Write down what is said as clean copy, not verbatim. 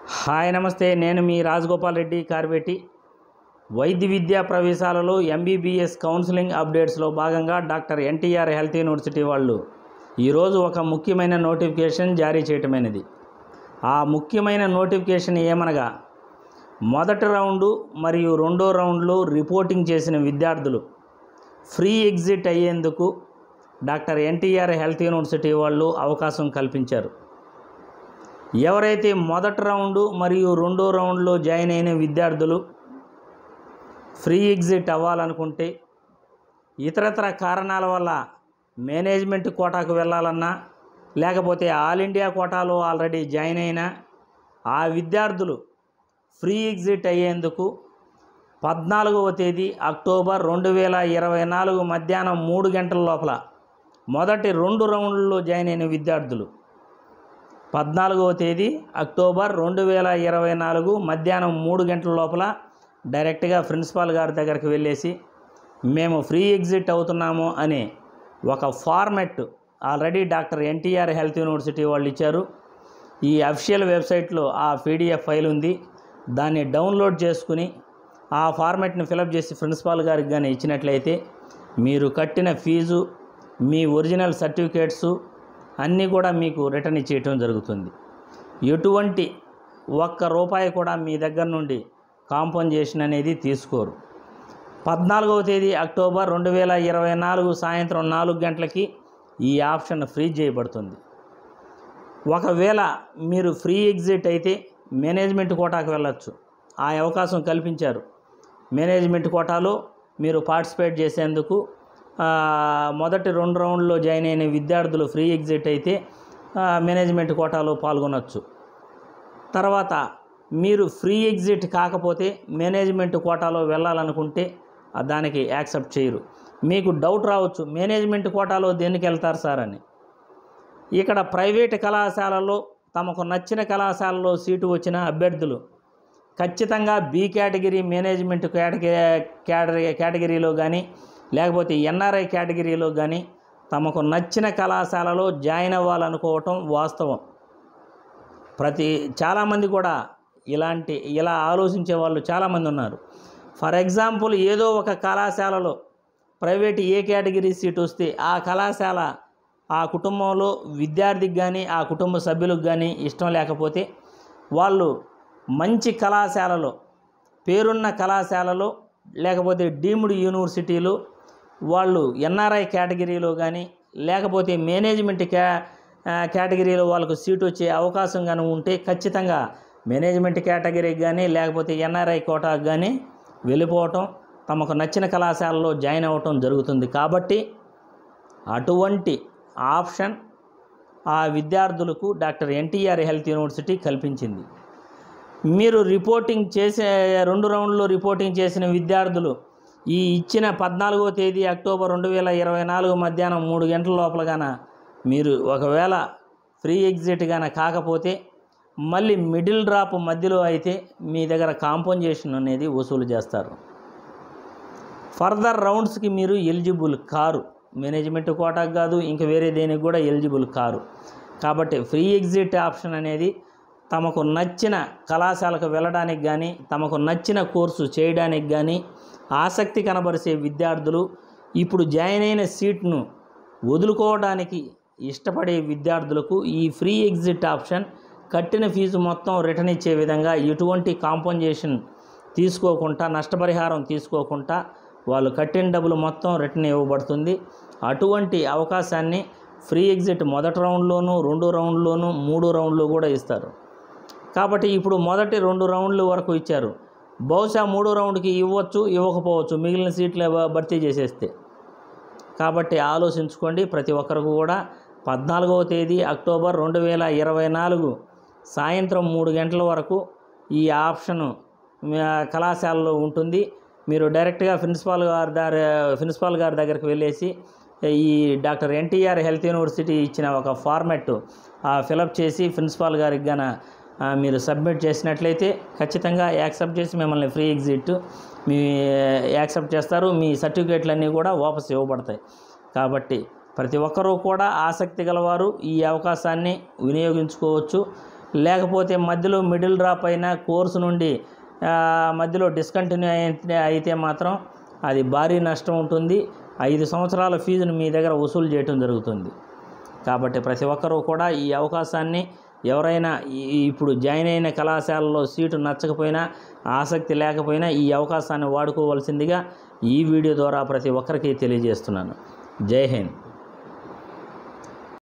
Hi నమస్తే, నేను మీ రాజగోపాల్ రెడ్డి కార్వేటి. వైద్య విద్యా ప్రవేశాలలో ఎంబీబీఎస్ కౌన్సిలింగ్ అప్డేట్స్లో భాగంగా డాక్టర్ ఎన్టీఆర్ హెల్త్ యూనివర్సిటీ వాళ్ళు ఈరోజు ఒక ముఖ్యమైన నోటిఫికేషన్ జారీ చేయటమైనది. ఆ ముఖ్యమైన నోటిఫికేషన్ ఏమనగా, మొదటి రౌండు మరియు రెండో రౌండ్లో రిపోర్టింగ్ చేసిన విద్యార్థులు ఫ్రీ ఎగ్జిట్ అయ్యేందుకు డాక్టర్ ఎన్టీఆర్ హెల్త్ యూనివర్సిటీ వాళ్ళు అవకాశం కల్పించారు. ఎవరైతే మొదటి రౌండు మరియు రెండో రౌండ్లో జాయిన్ అయిన విద్యార్థులు ఫ్రీ ఎగ్జిట్ అవ్వాలనుకుంటే, ఇతరతర కారణాల వల్ల మేనేజ్మెంట్ కోటాకు వెళ్ళాలన్నా, లేకపోతే ఆల్ ఇండియా కోటాలో ఆల్రెడీ జాయిన్ అయినా ఆ విద్యార్థులు ఫ్రీ ఎగ్జిట్ అయ్యేందుకు 14వ తేదీ అక్టోబర్ 2024 మధ్యాహ్నం 3 గంటల లోపల మొదటి 2 రౌండ్లలో జాయిన్ అయిన విద్యార్థులు 14వ తేదీ అక్టోబర్ 2024 మధ్యాహ్నం 3 గంటల లోపల డైరెక్ట్గా ప్రిన్సిపాల్ గారి దగ్గరికి వెళ్ళేసి మేము ఫ్రీ ఎగ్జిట్ అవుతున్నాము అనే ఒక format already doctor NTR health university వాళ్ళు ఇచ్చారు. ఈ అఫీషియల్ వెబ్సైట్లో ఆ పీడిఎఫ్ ఫైల్ ఉంది. దాన్ని డౌన్లోడ్ చేసుకుని ఆ ఫార్మెట్ని ఫిలప్ చేసి ప్రిన్సిపాల్ గారికి కానీ ఇచ్చినట్లయితే మీరు కట్టిన ఫీజు, మీ ఒరిజినల్ సర్టిఫికేట్సు అన్నీ కూడా మీకు రిటర్న్ ఇచ్చేయటం జరుగుతుంది. ఎటువంటి ₹1 కూడా మీ దగ్గర నుండి కాంపన్సేషన్ అనేది తీసుకోరు. 14వ తేదీ అక్టోబర్ 2024 సాయంత్రం 4 గంటలకి ఈ ఆప్షన్ ఫ్రీజ్ చేయబడుతుంది. ఒకవేళ మీరు ఫ్రీ ఎగ్జిట్ అయితే మేనేజ్మెంట్ కోటాకు వెళ్ళచ్చు. ఆ అవకాశం కల్పించారు. మేనేజ్మెంట్ కోటాలో మీరు పార్టిసిపేట్ చేసేందుకు మొదటి 2 రౌండ్లో జాయిన్ అయిన విద్యార్థులు ఫ్రీ ఎగ్జిట్ అయితే మేనేజ్మెంట్ కోటాలో పాల్గొనవచ్చు. తర్వాత మీరు ఫ్రీ ఎగ్జిట్ కాకపోతే మేనేజ్మెంట్ కోటాలో వెళ్ళాలనుకుంటే దానికి యాక్సెప్ట్ చేయరు. మీకు డౌట్ రావచ్చు, మేనేజ్మెంట్ కోటాలో దేనికి వెళ్తారు సార్ అని. ఇక్కడ ప్రైవేట్ కళాశాలలో తమకు నచ్చిన కళాశాలలో సీటు వచ్చిన అభ్యర్థులు ఖచ్చితంగా బి కేటగిరీ మేనేజ్మెంట్ కేటగిరీలో కానీ, లేకపోతే ఎన్ఆర్ఐ కేటగిరీలో కానీ తమకు నచ్చిన కళాశాలలో జాయిన్ అవ్వాలనుకోవటం వాస్తవం. చాలామంది కూడా ఇలా ఆలోచించే వాళ్ళు చాలామంది ఉన్నారు. ఫర్ ఎగ్జాంపుల్, ఏదో ఒక కళాశాలలో ప్రైవేట్ ఏ కేటగిరీ సీటు వస్తే ఆ కళాశాల ఆ కుటుంబంలో విద్యార్థికి కానీ ఆ కుటుంబ సభ్యులకు కానీ ఇష్టం లేకపోతే వాళ్ళు మంచి కళాశాలలో, పేరున్న కళాశాలలో, లేకపోతే డీమ్డ్ యూనివర్సిటీలో వాళ్ళు ఎన్ఆర్ఐ కేటగిరీలో కానీ, లేకపోతే మేనేజ్మెంట్ కేటగిరీలో వాళ్ళకు సీటు వచ్చే అవకాశం కానీ ఉంటే ఖచ్చితంగా మేనేజ్మెంట్ కేటగిరీకి కానీ లేకపోతే ఎన్ఆర్ఐ కోటాకు కానీ వెళ్ళిపోవటం, తమకు నచ్చిన కళాశాలలో జాయిన్ అవ్వటం జరుగుతుంది. కాబట్టి అటువంటి ఆప్షన్ ఆ విద్యార్థులకు డాక్టర్ ఎన్టీఆర్ హెల్త్ యూనివర్సిటీ కల్పించింది. మీరు రిపోర్టింగ్ చేసే 2 రౌండ్లో రిపోర్టింగ్ చేసిన విద్యార్థులు ఈ ఇచ్చిన 14వ తేదీ అక్టోబర్ 2024 మధ్యాహ్నం 3 గంటల లోపల గాన మీరు ఒకవేళ ఫ్రీ ఎగ్జిట్ గాన కాకపోతే మళ్ళీ మిడిల్ డ్రాప్ మధ్యలో అయితే మీ దగ్గర కాంపన్సేషన్ అనేది వసూలు చేస్తారు. ఫర్దర్ రౌండ్స్కి మీరు ఎలిజిబుల్ కారు. మేనేజ్మెంట్ కోటాకు కాదు, ఇంక వేరే దేనికి కూడా ఎలిజిబుల్ కారు. కాబట్టి ఫ్రీ ఎగ్జిట్ ఆప్షన్ అనేది తమకు నచ్చిన కళాశాలకు వెళ్ళడానికి కానీ, తమకు నచ్చిన కోర్సు చేయడానికి కానీ ఆసక్తి కనబరిచే విద్యార్థులు, ఇప్పుడు జాయిన్ అయిన సీట్ను వదులుకోవడానికి ఇష్టపడే విద్యార్థులకు ఈ ఫ్రీ ఎగ్జిట్ ఆప్షన్ కట్టిన ఫీజు మొత్తం రిటర్న్ ఇచ్చే విధంగా, ఎటువంటి కాంపన్సేషన్ తీసుకోకుండా, నష్టపరిహారం తీసుకోకుండా వాళ్ళు కట్టిన డబ్బులు మొత్తం రిటర్న్ ఇవ్వబడుతుంది. అటువంటి అవకాశాన్ని ఫ్రీ ఎగ్జిట్ మొదటి రౌండ్లోనూ, 2 రౌండ్లోనూ, 3 రౌండ్లో కూడా ఇస్తారు. కాబట్టి ఇప్పుడు మొదటి 2 రౌండ్ల వరకు ఇచ్చారు. బహుశా 3వ రౌండ్కి ఇవ్వచ్చు, ఇవ్వకపోవచ్చు, మిగిలిన సీట్లు భర్తీ చేసేస్తే. కాబట్టి ఆలోచించుకోండి. ప్రతి ఒక్కరికి కూడా 14వ తేదీ అక్టోబర్ 2024 సాయంత్రం 3 గంటల వరకు ఈ ఆప్షను కళాశాలలో ఉంటుంది. మీరు డైరెక్ట్గా ప్రిన్సిపాల్ గారి దగ్గరికి వెళ్ళేసి ఈ డాక్టర్ ఎన్టీఆర్ హెల్త్ యూనివర్సిటీ ఇచ్చిన ఒక ఫార్మెట్ ఫిలప్ చేసి ప్రిన్సిపాల్ గారికి గాన మీరు సబ్మిట్ చేసినట్లయితే ఖచ్చితంగా యాక్సెప్ట్ చేసి మిమ్మల్ని ఫ్రీ ఎగ్జిట్ యాక్సెప్ట్ చేస్తారు. మీ సర్టిఫికేట్లన్నీ కూడా వాపసు ఇవ్వబడతాయి. కాబట్టి ప్రతి ఒక్కరూ కూడా ఆసక్తి గలవారు ఈ అవకాశాన్ని వినియోగించుకోవచ్చు. లేకపోతే మధ్యలో మిడిల్ డ్రాప్ అయిన కోర్సు నుండి మధ్యలో డిస్కంటిన్యూ అయితే మాత్రం అది భారీ నష్టం ఉంటుంది. 5 సంవత్సరాల ఫీజును మీ దగ్గర వసూలు చేయడం జరుగుతుంది. కాబట్టి ప్రతి ఒక్కరూ కూడా ఈ అవకాశాన్ని, ఎవరైనా ఇప్పుడు జాయిన్ అయిన కళాశాలలో సీటు నచ్చకపోయినా, ఆసక్తి లేకపోయినా ఈ అవకాశాన్ని వాడుకోవాల్సిందిగా ఈ వీడియో ద్వారా ప్రతి ఒక్కరికి తెలియజేస్తున్నాను. జై హింద్.